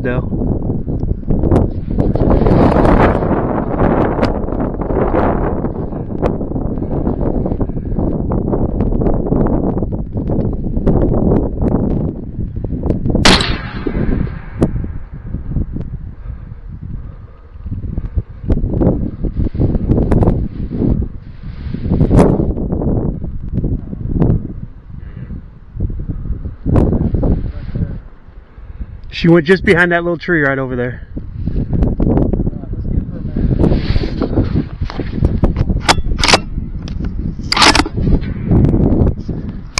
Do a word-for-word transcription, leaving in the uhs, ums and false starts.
doe. She went just behind that little tree right over there.